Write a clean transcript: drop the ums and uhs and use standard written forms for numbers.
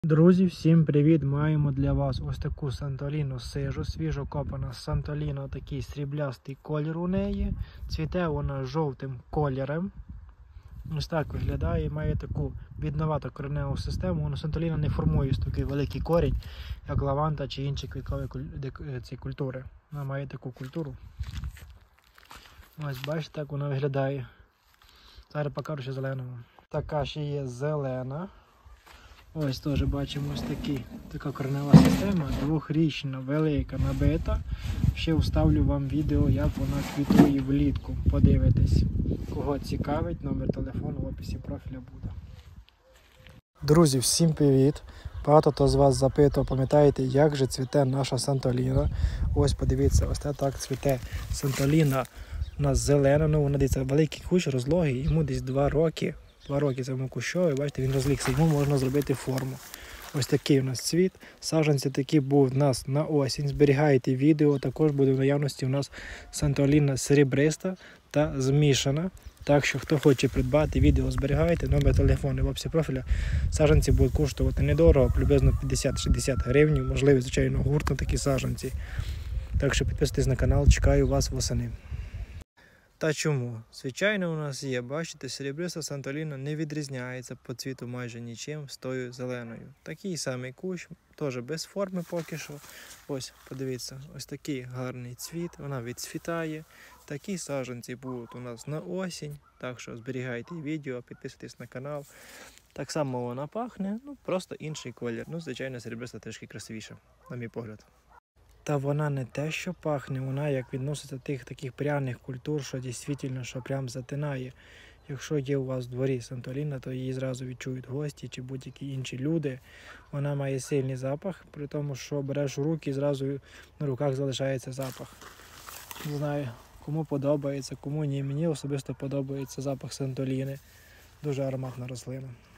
Друзі, всім привіт! Маємо для вас ось таку сантоліну сижу, свіжо копана сантоліна, такий сріблястий колір у неї. Цвіте вона жовтим кольором. Ось так виглядає, має таку відновату кореневу систему. Вона сантоліна не формує такий великий корінь, як лаванда чи інші квіткові культури. Вона має таку культуру. Ось бачите, так вона виглядає. Зараз покажу ще зеленого. Така ще є зелена. Ось теж бачимо ось така коренева система, двохрічна, велика, набита. Ще вставлю вам відео, як вона квітує влітку. Подивитесь. Кого цікавить, номер телефону в описі профіля буде. Друзі, всім привіт! Багато хто з вас запитував, пам'ятаєте, як же цвіте наша сантоліна. Ось подивіться, ось так цвіте сантоліна. У нас зелена, ну вона дивіться, великий кущ розлогий, йому десь 2 роки. 2 роки цьому кущові, бачите, він розлігся, йому можна зробити форму. Ось такий у нас цвіт. Саджанці такі будуть у нас на осінь. Зберігайте відео, також буде в наявності у нас сантоліна серебриста та змішана. Так що, хто хоче придбати, відео зберігайте, номер телефону в описі профіля. Саджанці будуть коштувати недорого, приблизно 50-60 гривень, можливо, звичайно, гурт на такі саджанці. Так що підписуйтесь на канал, чекаю вас восени. Та чому? Звичайно, у нас є, бачите, серебриста сантоліна не відрізняється по цвіту майже нічим з тою зеленою. Такий самий кущ, теж без форми поки що. Ось, подивіться, ось такий гарний цвіт, вона відцвітає. Такі саджанці будуть у нас на осінь, так що зберігайте відео, підписуйтесь на канал. Так само вона пахне, ну просто інший колір. Ну, звичайно, серебриста трішки красивіша, на мій погляд. Та вона не те, що пахне, вона як відноситься до тих таких пряних культур, що дійсно, що прям затинає. Якщо є у вас в дворі сантоліна, то її зразу відчують гості чи будь-які інші люди. Вона має сильний запах, при тому, що береш у руки і зразу на руках залишається запах. Не знаю, кому подобається, кому ні. Мені особисто подобається запах сантоліни. Дуже ароматна рослина.